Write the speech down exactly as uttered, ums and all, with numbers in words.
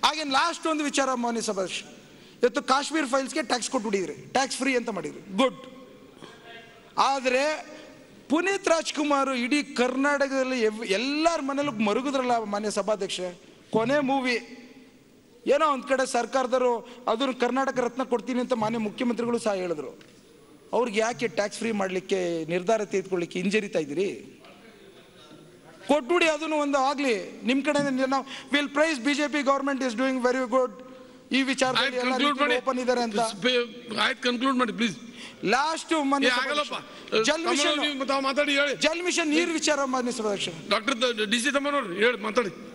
ಹಾಗೇನು ಲಾಸ್ಟ್ ಒಂದು ವಿಚಾರ ಮಾನ್ಯ ಸಭಾಧ್ಯಕ್ಷ, ಇವತ್ತು ಕಾಶ್ಮೀರ್ ಫೈಲ್ಸ್ಗೆ ಟ್ಯಾಕ್ಸ್ ಕೊಟ್ಬಿಟ್ಟಿದ್ರಿ, ಟ್ಯಾಕ್ಸ್ ಫ್ರೀ ಅಂತ ಮಾಡಿದ್ರಿ, ಗುಡ್. ಆದರೆ ಪುನೀತ್ ರಾಜ್ಕುಮಾರ್ ಇಡೀ ಕರ್ನಾಟಕದಲ್ಲಿ ಎಲ್ಲರ ಮನೇಲೂ ಮರುಗಿದ್ರಲ್ಲ ಮಾನ್ಯ ಸಭಾಧ್ಯಕ್ಷ. ಕೊನೆ ಮೂವಿ ಏನೋ ಒಂದು ಕಡೆ ಸರ್ಕಾರದವರು ಅದನ್ನು ಕರ್ನಾಟಕ ರತ್ನ ಕೊಡ್ತೀನಿ ಅಂತ ಮಾನ್ಯ ಮುಖ್ಯಮಂತ್ರಿಗಳು ಸಹ ಹೇಳಿದ್ರು. ಅವ್ರಿಗೆ ಯಾಕೆ ಟ್ಯಾಕ್ಸ್ ಫ್ರೀ ಮಾಡಲಿಕ್ಕೆ ನಿರ್ಧಾರ ತೆಗೆದುಕೊಳ್ಳಿಕ್ಕೆ ಹಿಂಜರಿತಾ ಇದ್ದೀರಿ? ಕೊಟ್ಬಿಡಿ, ಅದನ್ನು ಒಂದು ಆಗಲಿ ನಿಮ್ಮ ಕಡೆ. ನಾವು will praise BJP government is doing very good. ಈ ವಿಚಾರದಲ್ಲಿ ಓಪನ್ ಇದ್ದಾರೆ ಅಂತ ಆಯ್ತು, ಕನ್ಕ್ಲೂಡ್ ಮಾಡಿ please. Last Jal mission, Jal mission ನೀರು ವಿಚಾರ ಮಾನ್ಯ ಸಭಾಧ್ಯಕ್ಷ. ಡಾಕ್ಟರ್ ಡಿ ಸಿ ತಮ್ಮನವ್ರು ಹೇಳಿ ಮಾತಾಡಿ.